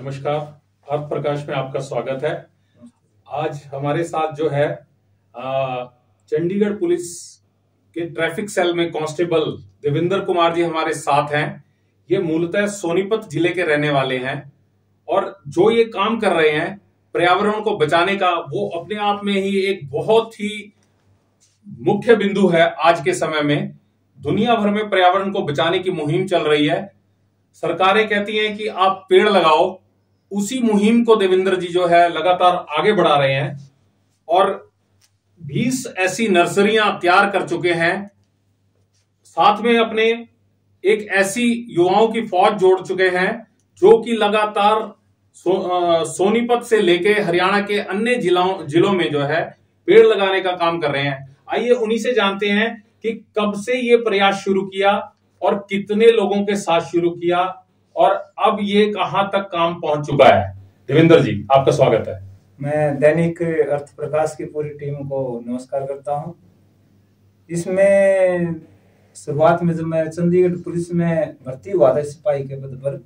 नमस्कार। अर्थ प्रकाश में आपका स्वागत है। आज हमारे साथ जो है चंडीगढ़ पुलिस के ट्रैफिक सेल में कांस्टेबल देवेंद्र कुमार जी हमारे साथ हैं। ये मूलतः सोनीपत जिले के रहने वाले हैं और जो ये काम कर रहे हैं पर्यावरण को बचाने का, वो अपने आप में ही एक बहुत ही मुख्य बिंदु है। आज के समय में दुनिया भर में पर्यावरण को बचाने की मुहिम चल रही है। सरकारें कहती हैं कि आप पेड़ लगाओ, उसी मुहिम को देवेंद्र जी जो है लगातार आगे बढ़ा रहे हैं और 20 ऐसी नर्सरियां तैयार कर चुके हैं। साथ में अपने एक ऐसी युवाओं की फौज जोड़ चुके हैं जो कि लगातार सोनीपत से लेके हरियाणा के अन्य जिलों में जो है पेड़ लगाने का काम कर रहे हैं। आइए उन्हीं से जानते हैं कि कब से ये प्रयास शुरू किया और कितने लोगों के साथ शुरू किया और अब ये कहां तक काम पहुंच चुका है। देवेंद्र जी, आपका स्वागत है। मैं दैनिक अर्थ प्रकाश की पूरी टीम को नमस्कार करता हूं। इसमें शुरुआत में जब मैं चंडीगढ़ पुलिस में भर्ती हुआ था सिपाही के पद पर,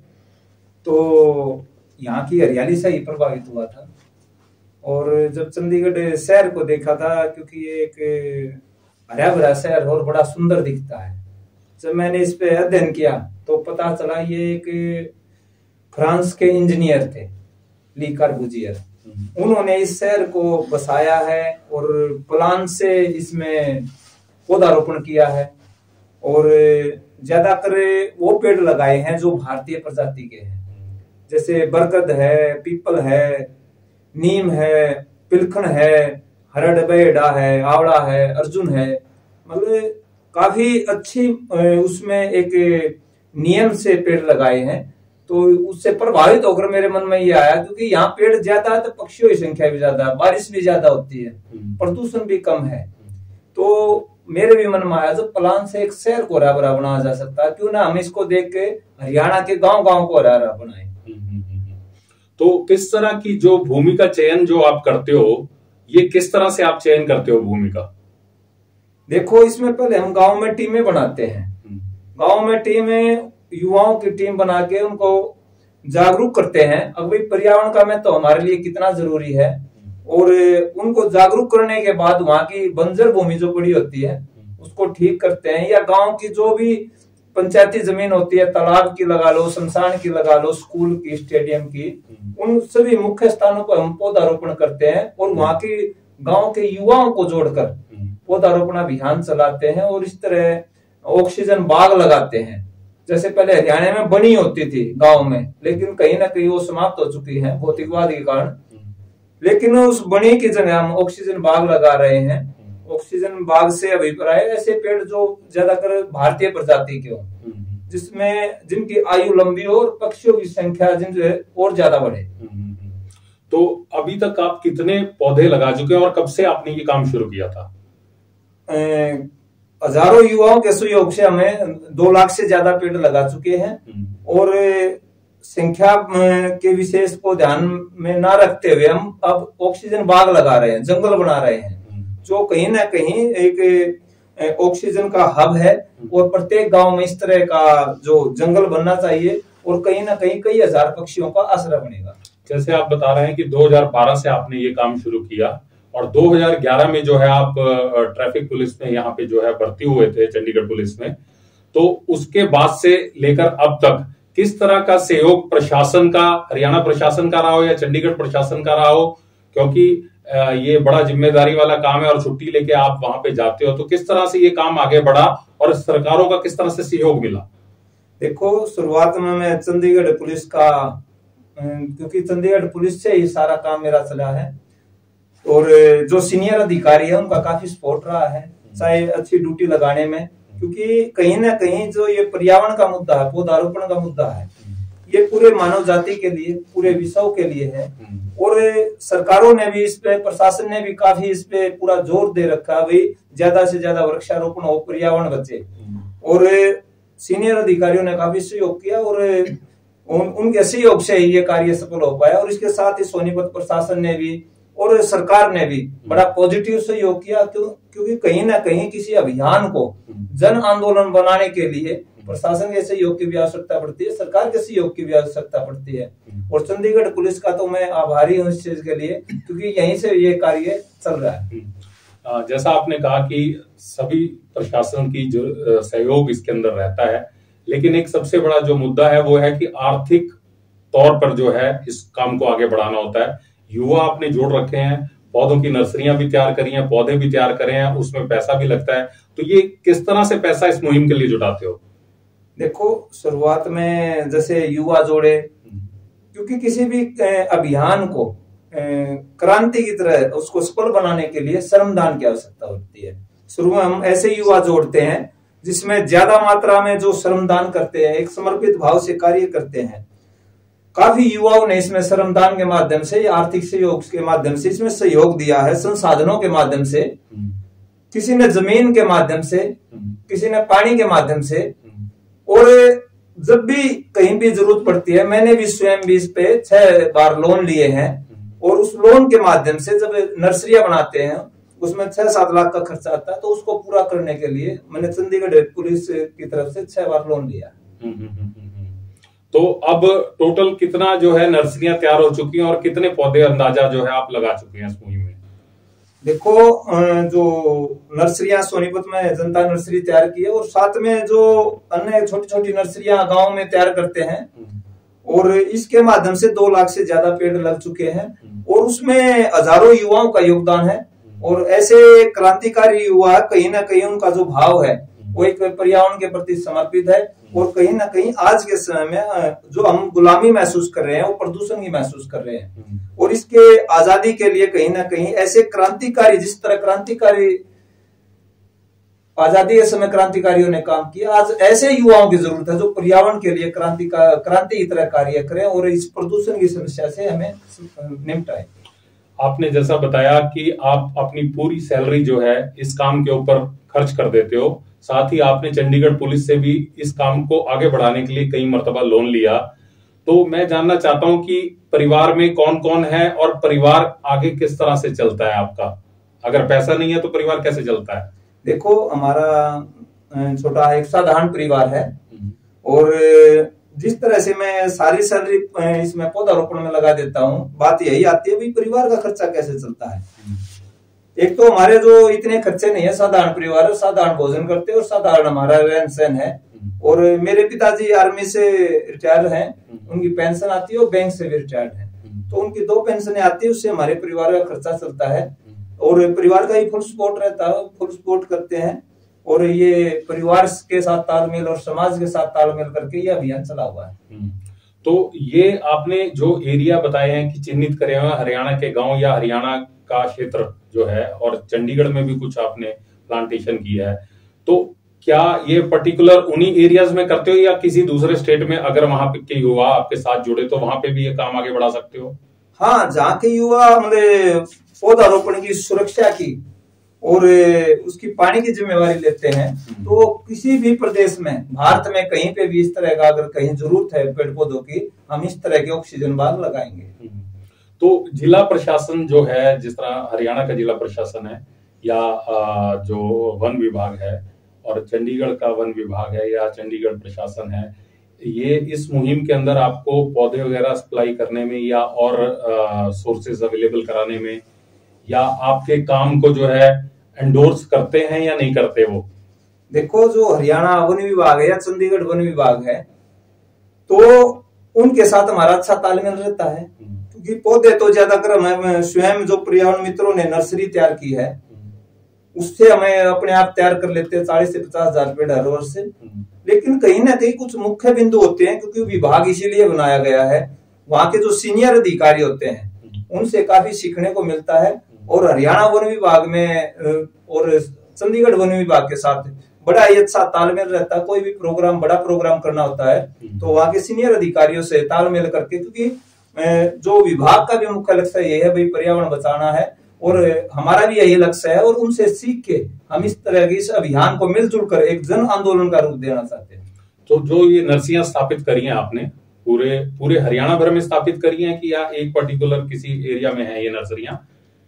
तो यहाँ की हरियाली से ही प्रभावित हुआ था और जब चंडीगढ़ शहर को देखा था, क्योंकि ये एक हरा भरा शहर और बड़ा सुंदर दिखता है, जब मैंने इस पे अध्ययन किया तो पता चला ये एक फ्रांस के इंजीनियर थे, ली कार्बूजियर। उन्होंने इस शहर को बसाया है और प्लान से इसमें पौधारोपण किया है और ज्यादातर वो पेड़ लगाए हैं जो भारतीय प्रजाति के हैं, जैसे बरगद है, पीपल है, नीम है, पिलखन है, हरड़-बेड़ा है, आवड़ा है, अर्जुन है। मतलब काफी अच्छी उसमें एक नियम से पेड़ लगाए हैं। तो उससे प्रभावित होकर मेरे मन में ये आया, क्योंकि यहाँ पेड़ ज्यादा है तो पक्षियों की संख्या भी ज्यादा है, बारिश भी ज्यादा होती है, प्रदूषण भी कम है। तो मेरे भी मन में आया, जब प्लान से एक शहर को हरा भरा बनाया जा सकता है, क्यों ना हम इसको देख के हरियाणा के गांव-गांव को हरा भरा बनाए। तो किस तरह की जो भूमि का चयन जो आप करते हो, ये किस तरह से आप चयन करते हो भूमि का? देखो, इसमें पहले हम गांव में टीमें बनाते हैं। गांव में टीमें, युवाओं की टीम बना के उनको जागरूक करते हैं। अब भाई पर्यावरण का महत्व तो हमारे लिए कितना जरूरी है, और उनको जागरूक करने के बाद वहां की बंजर भूमि जो पड़ी होती है उसको ठीक करते हैं, या गांव की जो भी पंचायती जमीन होती है, तालाब की लगा लो, शमशान की लगा लो, स्कूल की, स्टेडियम की, उन सभी मुख्य स्थानों पर हम पौधारोपण करते हैं और वहां के गांव के युवाओं को जोड़कर पौधारोपण अभियान चलाते हैं और इस तरह ऑक्सीजन बाग लगाते हैं। जैसे पहले हरियाणा में बनी होती थी गांव में, लेकिन कहीं ना कहीं वो समाप्त हो चुकी है भौतिकवाद के कारण, लेकिन उस बनी की जगह हम ऑक्सीजन बाग लगा रहे हैं। ऑक्सीजन बाग से अभिप्राय ऐसे पेड़ जो ज्यादातर भारतीय प्रजाति के हो, जिनकी आयु लंबी हो और पक्षियों की संख्या जिनसे और ज्यादा बढ़े। तो अभी तक आप कितने पौधे लगा चुके हैं और कब से आपने ये काम शुरू किया था? हजारों युवाओं के सहयोग से हमें 2 लाख से ज्यादा पेड़ लगा चुके हैं और संख्या के विशेष को ध्यान में ना रखते हुए हम अब ऑक्सीजन बाग लगा रहे हैं, जंगल बना रहे हैं, जो कहीं ना कहीं एक ऑक्सीजन का हब है। और प्रत्येक गांव में इस तरह का जो जंगल बनना चाहिए और कहीं ना कहीं कई हजार पक्षियों का आश्रय बनेगा। जैसे आप बता रहे हैं कि 2012 से आपने ये काम शुरू किया और 2011 में जो है आप ट्रैफिक पुलिस में यहाँ पे जो है भर्ती हुए थे चंडीगढ़ पुलिस में। तो उसके बाद से लेकर अब तक किस तरह का सहयोग प्रशासन का, हरियाणा प्रशासन का रहा हो या चंडीगढ़ प्रशासन का रहा हो, क्योंकि ये बड़ा जिम्मेदारी वाला काम है और छुट्टी लेके आप वहां पे जाते हो, तो किस तरह से ये काम आगे बढ़ा और सरकारों का किस तरह से सहयोग मिला? देखो, शुरुआत में मैं चंडीगढ़ पुलिस का, क्योंकि चंडीगढ़ पुलिस से ही सारा काम मेरा चला है और जो सीनियर अधिकारी है उनका काफी सपोर्ट रहा है, चाहे अच्छी ड्यूटी लगाने में, क्योंकि कहीं ना कहीं जो ये पर्यावरण का मुद्दा है, पौधारोपण का मुद्दा है, ये पूरे मानव जाति के लिए, पूरे विश्व के लिए है। और सरकारों ने भी इस पे, प्रशासन ने भी काफी इस पे पूरा जोर दे रखा है, भाई ज्यादा से ज्यादा वृक्षारोपण हो, पर्यावरण बचे। और सीनियर अधिकारियों ने काफी सहयोग किया और उनके सहयोग से ही ये कार्य सफल हो पाया। और इसके साथ ही सोनीपत प्रशासन ने भी और सरकार ने भी बड़ा पॉजिटिव सहयोग किया, क्योंकि कहीं ना कहीं किसी अभियान को जन आंदोलन बनाने के लिए प्रशासन के सहयोग की भी आवश्यकता पड़ती है, सरकार के सहयोग की भी आवश्यकता पड़ती है। और चंडीगढ़ पुलिस का तो मैं आभारी हूँ इस चीज के लिए, क्योंकि यहीं से ये कार्य चल रहा है। जैसा आपने कहा कि सभी प्रशासन की जो सहयोग इसके अंदर रहता है, लेकिन एक सबसे बड़ा जो मुद्दा है वो है कि आर्थिक तौर पर जो है इस काम को आगे बढ़ाना होता है। युवा आपने जोड़ रखे हैं, पौधों की नर्सरियां भी तैयार करी हैं, पौधे भी तैयार करे हैं, उसमें पैसा भी लगता है। तो ये किस तरह से पैसा इस मुहिम के लिए जुटाते हो? देखो, शुरुआत में जैसे युवा जोड़े, क्योंकि किसी भी अभियान को क्रांति की तरह उसको सफल बनाने के लिए श्रमदान की आवश्यकता होती है। शुरू में हम ऐसे युवा जोड़ते हैं जिसमें ज्यादा मात्रा में जो श्रमदान करते हैं, एक समर्पित भाव से कार्य करते हैं। काफी युवाओं ने इसमें श्रमदान के माध्यम से, आर्थिक सहयोग के माध्यम से इसमें सहयोग दिया है, संसाधनों के माध्यम से, किसी ने जमीन के माध्यम से, किसी ने पानी के माध्यम से। और जब भी कहीं भी जरूरत पड़ती है, मैंने भी स्वयं भी इस पे 6 बार लोन लिए हैं, और उस लोन के माध्यम से जब नर्सरियां बनाते हैं उसमें 6-7 लाख का खर्चा आता है, तो उसको पूरा करने के लिए मैंने चंडीगढ़ पुलिस की तरफ से 6 बार लोन लिया। तो अब टोटल कितना जो है नर्सरियां तैयार हो चुकी हैं और कितने पौधे अंदाजा जो है आप लगा चुके हैं इस मुहिम में? देखो, जो नर्सरियां सोनीपत में जनता नर्सरी तैयार की है, और साथ में जो अन्य छोटी छोटी नर्सरियां गांव में तैयार करते हैं, और इसके माध्यम से 2 लाख से ज्यादा पेड़ लग चुके हैं, और उसमें हजारों युवाओं का योगदान है। और ऐसे क्रांतिकारी युवा, कहीं ना कहीं उनका जो भाव है वो एक पर्यावरण के प्रति समर्पित है, और कहीं ना कहीं आज के समय में जो हम गुलामी महसूस कर रहे हैं वो प्रदूषण की महसूस कर रहे हैं। और इसके आजादी के लिए कहीं ना कहीं ऐसे क्रांतिकारी, जिस तरह क्रांतिकारी आजादी के समय क्रांतिकारियों ने काम किया, आज ऐसे युवाओं की जरूरत है जो पर्यावरण के लिए क्रांति की तरह कार्य करें और इस प्रदूषण की समस्या से हमें निपटाएं। आपने जैसा बताया कि आप अपनी पूरी सैलरी जो है इस काम के ऊपर खर्च कर देते हो, साथ ही आपने चंडीगढ़ पुलिस से भी इस काम को आगे बढ़ाने के लिए कई मर्तबा लोन लिया। तो मैं जानना चाहता हूं कि परिवार में कौन कौन है और परिवार आगे किस तरह से चलता है आपका? अगर पैसा नहीं है तो परिवार कैसे चलता है? देखो, हमारा छोटा एक साधारण परिवार है, और जिस तरह से मैं सारी सैलरी इसमें पौधारोपण में लगा देता हूँ, बात यही आती है भाई परिवार का खर्चा कैसे चलता है। एक तो हमारे जो इतने खर्चे नहीं है, साधारण परिवार है, साधारण भोजन करते हैं और साधारण हमारा रहन सहन है। और मेरे पिताजी आर्मी से रिटायर हैं, उनकी पेंशन आती है, और बैंक से भी रिटायर्ड है, तो उनकी 2 पेंशनें आती है, उससे हमारे परिवार का खर्चा चलता है। और परिवार का ही फुल सपोर्ट रहता है, फुल सपोर्ट करते हैं, और ये परिवार के साथ तालमेल और समाज के साथ तालमेल करके ये अभियान चला हुआ है। तो ये आपने जो एरिया बताए हैं कि चिन्हित करे हुए हरियाणा के गांव या हरियाणा का क्षेत्र जो है, और चंडीगढ़ में भी कुछ आपने प्लांटेशन किया है, तो क्या ये पर्टिकुलर उन्हीं एरियाज में करते हो या किसी दूसरे स्टेट में अगर वहां के युवा आपके साथ जुड़े तो वहां पे भी ये काम आगे बढ़ा सकते हो? हाँ, जहाँ के युवा मतलब पौधारोपण की सुरक्षा की और उसकी पानी की जिम्मेवारी लेते हैं, तो किसी भी प्रदेश में, भारत में कहीं पे भी इस तरह का अगर कहीं जरूरत है पेड़ पौधों की, हम इस तरह के ऑक्सीजन बाग लगाएंगे। तो जिला प्रशासन जो है, जिस तरह हरियाणा का जिला प्रशासन है या जो वन विभाग है और चंडीगढ़ का वन विभाग है या चंडीगढ़ प्रशासन है, ये इस मुहिम के अंदर आपको पौधे वगैरह सप्लाई करने में या और सोर्सेज अवेलेबल कराने में या आपके काम को जो है एंडोर्स करते हैं या नहीं करते? वो देखो, जो हरियाणा वन विभाग है या चंडीगढ़ वन विभाग है, तो उनके साथ हमारा अच्छा तालमेल रहता है, क्योंकि पौधे तो ज्यादातर हमें स्वयं जो पर्यावरण मित्रों ने नर्सरी तैयार की है उससे हमें अपने आप तैयार कर लेते हैं 40 से 50 हजार पेड़ हर वर्ष से। लेकिन कहीं ना कहीं कुछ मुख्य बिंदु होते हैं, क्योंकि विभाग इसीलिए बनाया गया है, वहां के जो सीनियर अधिकारी होते हैं उनसे काफी सीखने को मिलता है। और हरियाणा वन विभाग में और चंडीगढ़ वन विभाग के साथ बड़ा ही अच्छा तालमेल रहता है। कोई भी प्रोग्राम, बड़ा प्रोग्राम करना होता है तो वहां के सीनियर अधिकारियों से तालमेल करके, क्योंकि जो विभाग का भी मुख्य लक्ष्य ये है भाई पर्यावरण बचाना है, और हमारा भी यही लक्ष्य है, और उनसे सीख के हम इस तरह के इस अभियान को मिलजुल कर एक जन आंदोलन का रूप देना चाहते हैं। तो जो ये नर्सरियां स्थापित करी हैं आपने, पूरे हरियाणा भर में स्थापित करी हैं कि या एक पर्टिकुलर किसी एरिया में है ये नर्सरियां?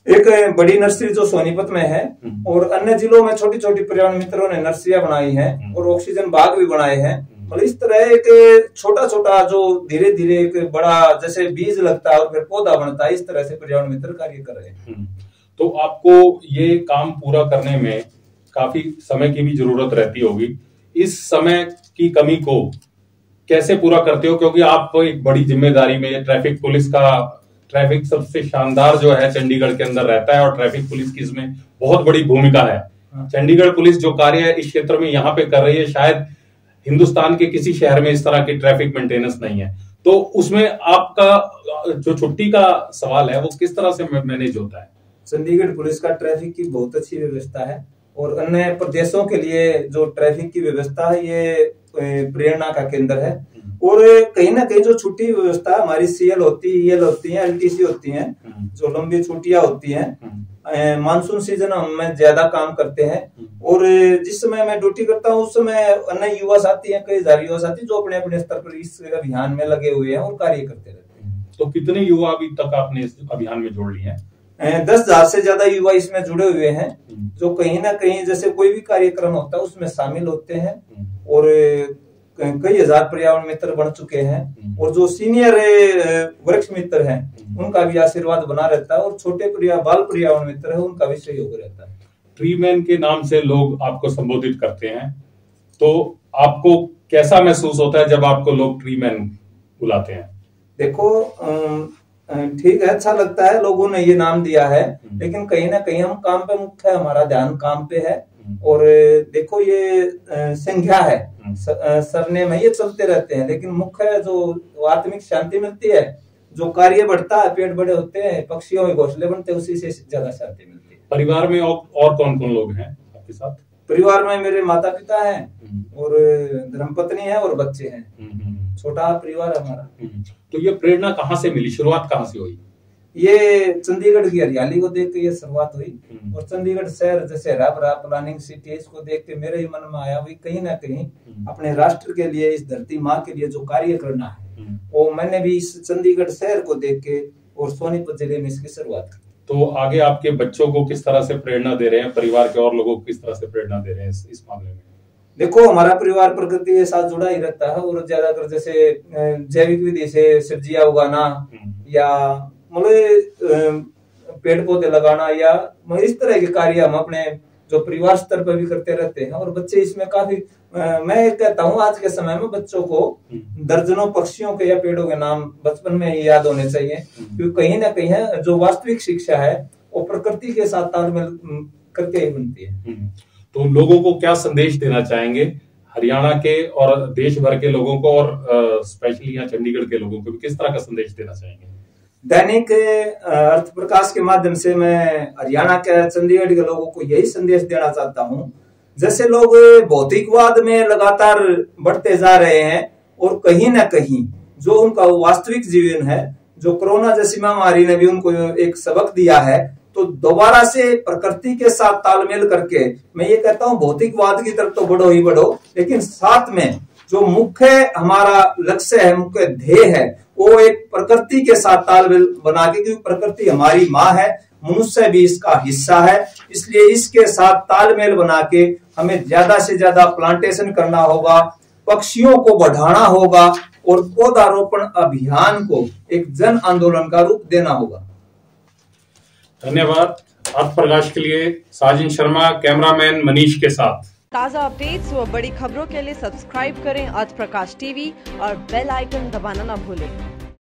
एक बड़ी नर्सरी जो सोनीपत में है और अन्य जिलों में छोटी छोटी पर्यावरण मित्रों ने नर्सरियां बनाई हैं और ऑक्सीजन बाग भी बनाए हैं। मतलब इस तरह एक छोटा छोटा जो धीरे धीरे एक बड़ा जैसे बीज लगता है और फिर पौधा बनता है, इस तरह से पर्यावरण मित्र कार्य कर रहे हैं। तो आपको ये काम पूरा करने में काफी समय की भी जरूरत रहती होगी। इस समय की कमी को कैसे पूरा करते हो, क्योंकि आप एक बड़ी जिम्मेदारी में, ट्रैफिक पुलिस का, ट्रैफिक सबसे शानदार जो है चंडीगढ़ के अंदर रहता है और ट्रैफिक पुलिस की इसमें बहुत बड़ी भूमिका है। चंडीगढ़ पुलिस जो कार्य इस क्षेत्र में यहाँ पे कर रही है, शायद हिंदुस्तान के किसी शहर में इस तरह की ट्रैफिक मेंटेनेंस नहीं है। तो उसमें आपका जो छुट्टी का सवाल है वो किस तरह से मैनेज होता है? चंडीगढ़ पुलिस का ट्रैफिक की बहुत अच्छी व्यवस्था है और अन्य प्रदेशों के लिए जो ट्रैफिक की व्यवस्था है ये प्रेरणा का केंद्र है। और कहीं ना कहीं जो छुट्टी व्यवस्था हमारी सीएल होती है, ईएल होती है, एलटीसी होती हैं, जो लंबी छुट्टियां होती हैं, मानसून सीजन में ज्यादा काम करते हैं और जिस समय मैं ड्यूटी करता हूँ उस समय अन्य युवा साथी हैं, कई हजार युवा साथी जो अपने अपने स्तर पर इस अभियान में लगे हुए हैं और कार्य करते रहते हैं। तो कितने युवा अभी तक आपने इस अभियान में जोड़ लिए हैं? 10,000 से ज्यादा युवा इसमें जुड़े हुए हैं, जो कहीं ना कहीं जैसे कोई भी कार्यक्रम होता है उसमें शामिल होते हैं और कई हजार पर्यावरण मित्र बन चुके हैं। और जो सीनियर वृक्ष मित्र हैं उनका भी आशीर्वाद बना रहता है और छोटे बाल पर्यावरण मित्र है उनका भी सहयोग रहता है। ट्री मैन के नाम से लोग आपको संबोधित करते हैं, तो आपको कैसा महसूस होता है जब आपको लोग ट्री मैन बुलाते हैं? देखो ठीक है, अच्छा लगता है, लोगों ने ये नाम दिया है, लेकिन कहीं ना कहीं हम काम पे मुख्य है, हमारा ध्यान काम पे है। और देखो ये संख्या है, सरनेम है, ये चलते रहते हैं, लेकिन मुख्य जो आत्मिक शांति मिलती है, जो कार्य बढ़ता है, पेड़ बड़े होते हैं, पक्षियों के घोंसले बनते हैं, उसी से ज्यादा शांति मिलती है। परिवार में और कौन कौन लोग हैं आपके साथ? परिवार में मेरे माता पिता हैं और धर्मपत्नी है और बच्चे हैं। छोटा परिवार है हमारा। तो ये प्रेरणा कहाँ से मिली, शुरुआत कहाँ से हुई? ये चंडीगढ़ की हरियाली को देख के ये शुरुआत हुई और चंडीगढ़ शहर जैसे हरा भरा प्लानिंग सिटी, इसको देख के मेरे ही मन में आया भी कहीं ना कहीं अपने राष्ट्र के लिए, इस धरती माँ के लिए जो कार्य करना है वो मैंने भी इस चंडीगढ़ शहर को देख के और सोनीपत जिले में इसकी शुरुआत की। तो आगे आपके बच्चों को किस तरह से प्रेरणा दे रहे हैं, परिवार के और लोगों को किस तरह से प्रेरणा दे रहे हैं इस मामले में? देखो हमारा परिवार प्रकृति के साथ जुड़ा ही रहता है और ज्यादातर जैसे जैविक विधि से सब्जियां उगाना या पेड़ पौधे लगाना या इस तरह के कार्य हम अपने जो परिवार स्तर पर भी करते रहते हैं और बच्चे इसमें काफी, मैं कहता हूँ आज के समय में बच्चों को दर्जनों पक्षियों के या पेड़ों के नाम बचपन में ही याद होने चाहिए, क्योंकि कहीं ना कहीं है जो वास्तविक शिक्षा है वो प्रकृति के साथ तालमेल करके ही बनती है। तो लोगों को क्या संदेश देना चाहेंगे, हरियाणा के और देश भर के लोगों को और स्पेशली यहाँ चंडीगढ़ के लोगों को किस तरह का संदेश देना चाहेंगे? दैनिक अर्थ प्रकाश के माध्यम से मैं हरियाणा के चंडीगढ़ के लोगों को यही संदेश देना चाहता हूँ, जैसे लोग भौतिकवाद में लगातार बढ़ते जा रहे हैं और कहीं ना कहीं जो उनका वास्तविक जीवन है, जो कोरोना जैसी महामारी ने भी उनको एक सबक दिया है, तो दोबारा से प्रकृति के साथ तालमेल करके मैं ये कहता हूँ भौतिकवाद की तरफ तो बढ़ो ही बढ़ो, लेकिन साथ में जो मुख्य हमारा लक्ष्य है, मुख्य ध्येय है, वो एक प्रकृति के साथ तालमेल बना के, क्योंकि प्रकृति हमारी माँ है, मनुष्य भी इसका हिस्सा है, इसलिए इसके साथ तालमेल बना के हमें ज्यादा से ज्यादा प्लांटेशन करना होगा, पक्षियों को बढ़ाना होगा और पौधारोपण अभियान को एक जन आंदोलन का रूप देना होगा। धन्यवाद। अर्थ प्रकाश के लिए साजिन शर्मा, कैमरामैन मनीष के साथ। ताज़ा अपडेट्स व बड़ी खबरों के लिए सब्सक्राइब करें अर्थ प्रकाश टीवी और बेल आइकन दबाना न भूलें।